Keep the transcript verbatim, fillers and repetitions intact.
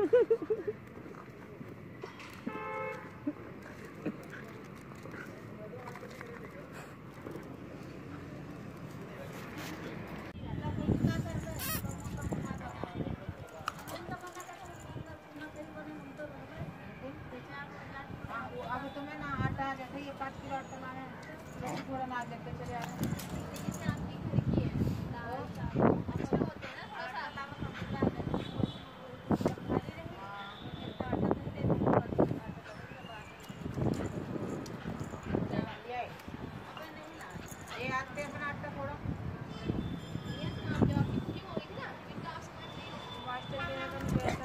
अभी तुम्हें ना आटा जैसे ये पाँच किलो आटा लाना है, थोड़ा ना लेते चले आ रहे ये आते अपना आटा थोड़ा मास्टर